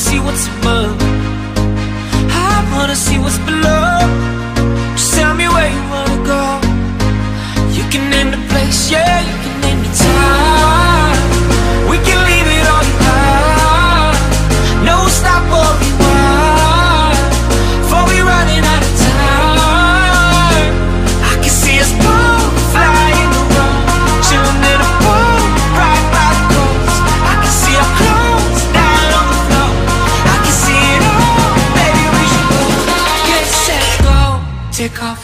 see what's above. I wanna see what's below. Just tell me where you wanna go. You can name the place, yeah, you can name the time. We can leave it all behind. No stop or rewind. Before we running out of time. I can see us both flying around, chilling in a pool right by the coast. I can see our clothes down on the floor. I can see it all, baby, we should go. Get set, go, take off.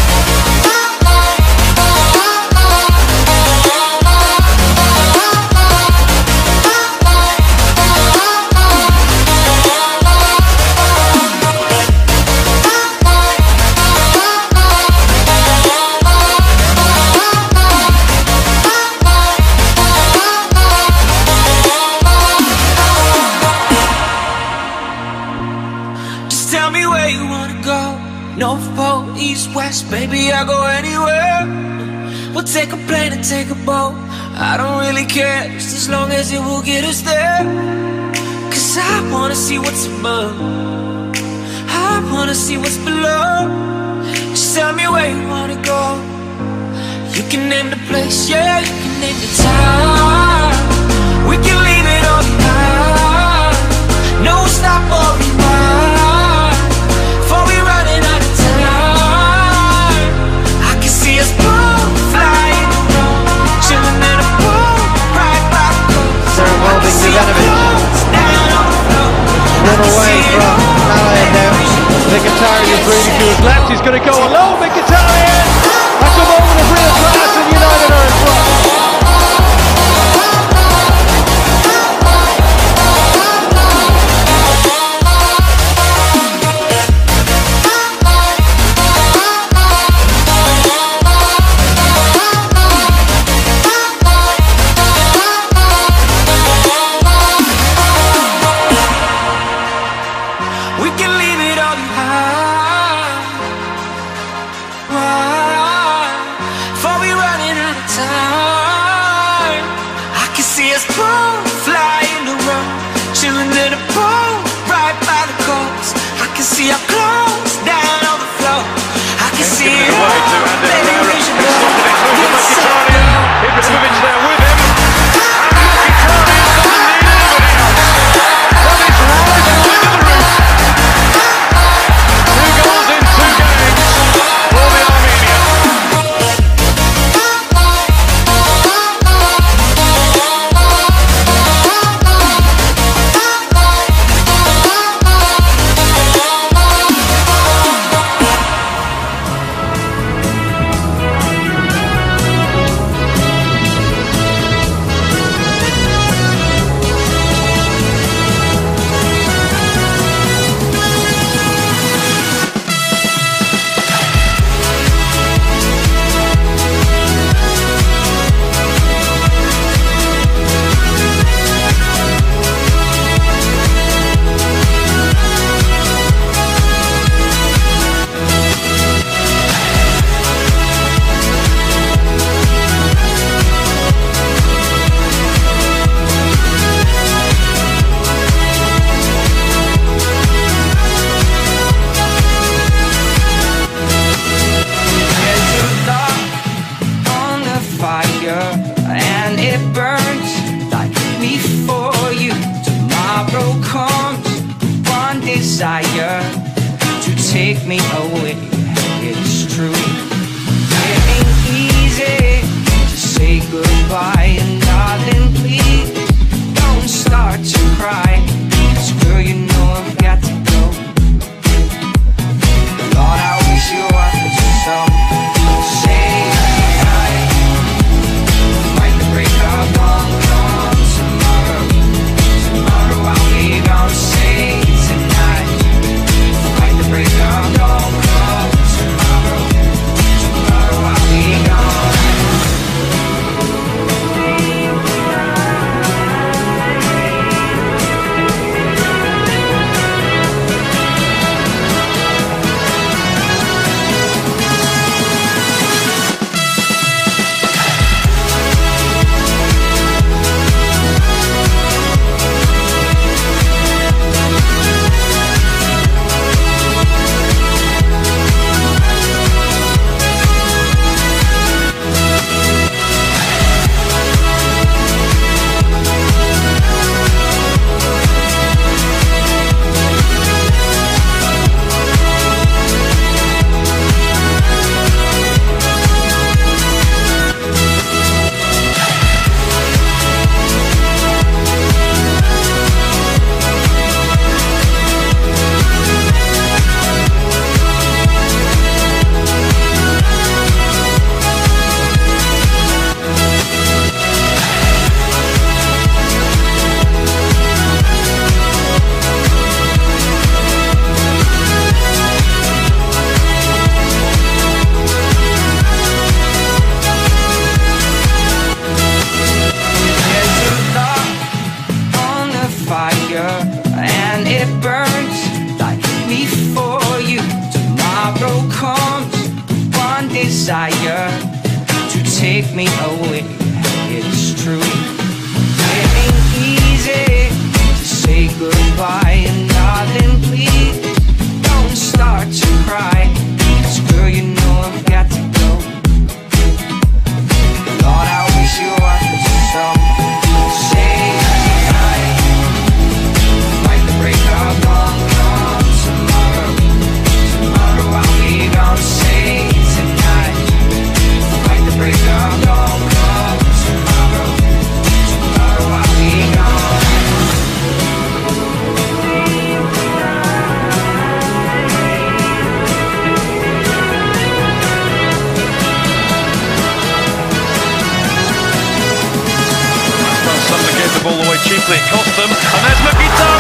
Tell me where you wanna go. North Pole, East, West, baby, I'll go anywhere. We'll take a plane and take a boat. I don't really care, just as long as it will get us there. Cause I wanna see what's above. I wanna see what's below. Just tell me where you wanna go. You can name the place, yeah, you can name the time. We can leave it all behind. No stop or rewind. Before we running out of time. I can see us both flying around, chilling in a pool right by the coast. Very well being Ivanovic. Run away from Malayan now. Mkhitaryan is really to his left. He's going to go alone. Mkhitaryan. That's a moment of real class, and United are in front. We can leave it all behind. Why? Before we running out of time. I can see us both flying around, chilling in a pool right by the coast. I can see our clothes down on the floor. I can see it all, baby, we should go. Ibrahimovic there with him. Mkhitaryan doesn't need anybody else. That is right into the roof. 2 goals in 2 games for the Armenian. And it burns like before you. Tomorrow comes one desire to take me away. It's true, it ain't easy to say goodbye. And darling, please don't start to cry. 'Cause girl, you know I've got to go. Lord, I wish you were so. Say goodnight. Fight the break of dawn, come tomorrow. Tomorrow I'll be gone. Say tonight. Fight the break of dawn. take me away. It's true. It ain't easy to say goodbye, and darling, please don't start to cry. 'Cause girl, you know I've got to go. Lord, I wish you were so. Say tonight, fight the break of dawn, come tomorrow. Tomorrow I'll be gone. Say tonight, fight the break of dawn, come tomorrow. Tomorrow I'll be gone. Sutton gave the ball away cheaply, it cost them, and there's McIntyre.